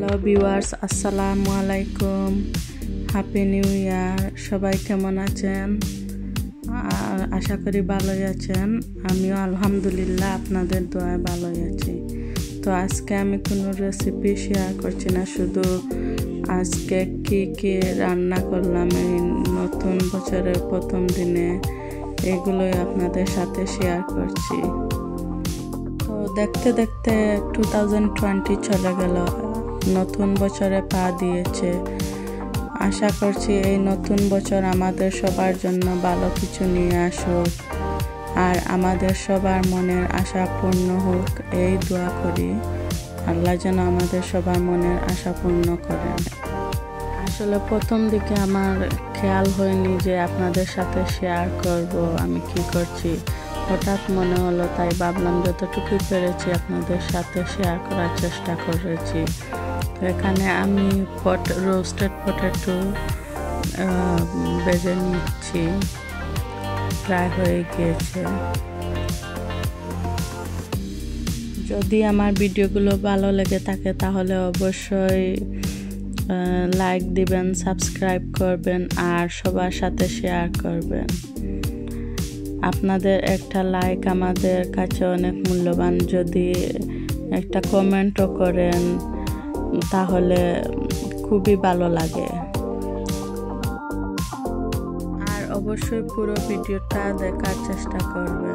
Hello viewers, আসসালামু আলাইকুম। Happy new year. সবাই কেমন আছেন? আশা করি ভালোই আছেন। আমিও আলহামদুলিল্লাহ আপনাদের দোয়ায় ভালোই আছি। তো আজকে আমি কোনো রেসিপি শেয়ার করছি না, শুধু আজকে কি রান্না করলাম এই নতুন বছরের প্রথম দিনে এগুলোই আপনাদের সাথে শেয়ার করছি। তো দেখতে দেখতে 2020 চলে গেল, নতুন বছরে পা দিয়েছে। আশা করছি এই নতুন বছর আমাদের সবার জন্য ভালো কিছু নিয়ে আসুক আর আমাদের সবার মনের আশা পূর্ণ হোক, এই দোয়া করি। আল্লাহ যেন আমাদের সবার মনের আশা পূর্ণ করেন। আসলে প্রথম দিকে আমার খেয়াল হয়নি যে আপনাদের সাথে শেয়ার করব আমি কি করছি। হঠাৎ মনে হলো, তাই ভাবলাম যতটুকু পেরেছি আপনাদের সাথে শেয়ার করার চেষ্টা করেছি। তো এখানে আমি রোস্টেড পটেটো ভেজে নিচ্ছি, প্রায় হয়ে গিয়েছে। যদি আমার ভিডিওগুলো ভালো লেগে থাকে তাহলে অবশ্যই লাইক দিবেন, সাবস্ক্রাইব করবেন আর সবার সাথে শেয়ার করবেন। আপনাদের একটা লাইক আমাদের কাছে অনেক মূল্যবান। যদি একটা কমেন্টও করেন তাহলে খুবই ভালো লাগে। আর অবশ্যই পুরো ভিডিওটা দেখার চেষ্টা করবেন।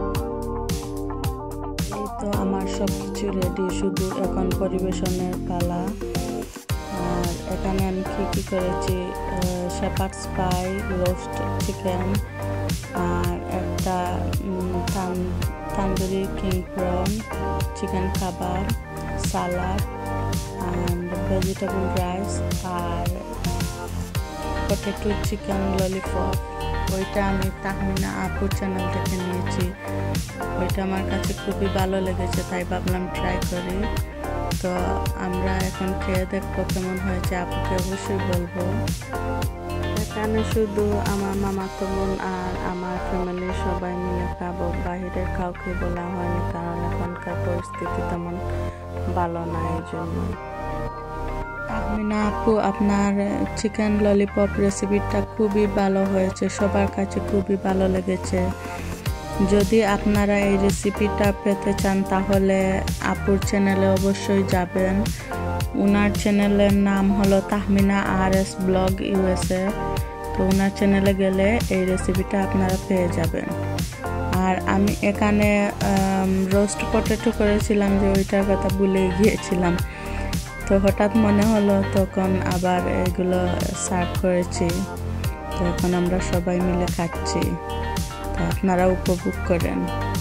এই তো আমার সব কিছু রেডি, শুধু এখন পরিবেশনের পালা। আর এখানে আমি কি করেছি, শেপার্ডস পাই, রোস্ট চিকেন আর একটা tandoori king prawn, chicken kebab, salad and vegetable rice আর পটেটো চিকেন ললিপপ। ওইটা আমি তাহমিনা আপুর চ্যানেল থেকে নিয়েছি। ওইটা আমার কাছে খুবই ভালো লেগেছে, তাই ভাবলাম ট্রাই করি। তো আমরা এখন খেয়ে দেখবো কেমন হয়েছে, আপুকে অবশ্যই বলবো। এখানে শুধু আমার মামাতো বোন আর আমার ফ্যামিলির সবাই মিলে খাবো, বাহিরের কাউকে বলা হয়নি, কারণ এখনকার পরিস্থিতি তেমন ভালো না। এই জন্য তাহমিনা আপু, আপনার চিকেন ললিপপ রেসিপিটা খুবই ভালো হয়েছে, সবার কাছে খুবই ভালো লেগেছে। যদি আপনারা এই রেসিপিটা পেতে চান তাহলে আপুর চ্যানেলে অবশ্যই যাবেন। ওনার চ্যানেলের নাম হলো তাহমিনা RS ব্লগ USA। তো ওনার চ্যানেলে গেলে এই রেসিপিটা আপনারা পেয়ে যাবেন। আর আমি এখানে রোস্ট পটেটো করেছিলাম, যে ওইটার কথা ভুলে গিয়েছিলাম। তো হঠাৎ মনে হলো, তখন আবার এগুলো সার্ভ করেছি। তো এখন আমরা সবাই মিলে খাচ্ছি, তো আপনারা উপভোগ করেন।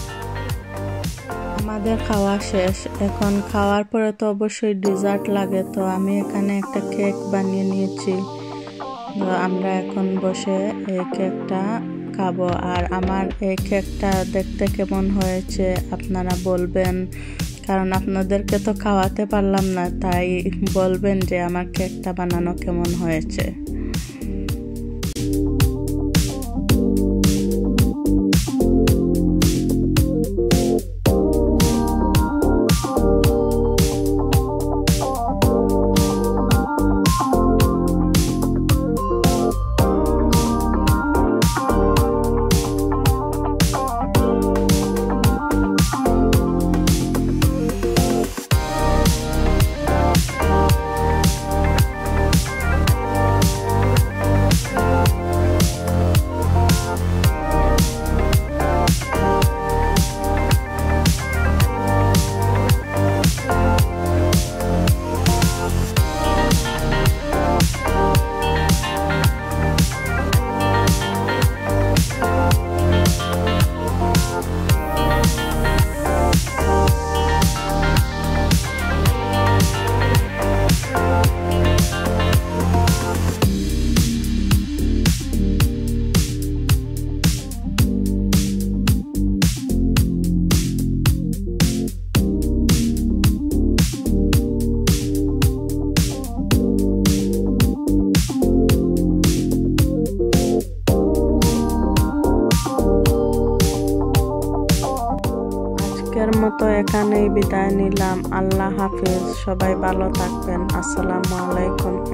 আমাদের খাওয়া শেষ, এখন খাওয়ার পরে তো অবশ্যই ডেজার্ট লাগে। তো আমি এখানে একটা কেক বানিয়ে নিয়েছি। তো আমরা এখন বসে এই কেকটা খাবো। আর আমার এই কেকটা দেখতে কেমন হয়েছে আপনারা বলবেন, কারণ আপনাদেরকে তো খাওয়াতে পারলাম না, তাই বলবেন যে আমার কেকটা বানানো কেমন হয়েছে। আজকের মতো এখানেই বিদায় নিলাম। আল্লাহ হাফেজ। সবাই ভালো থাকবেন। আসসালামু আলাইকুম।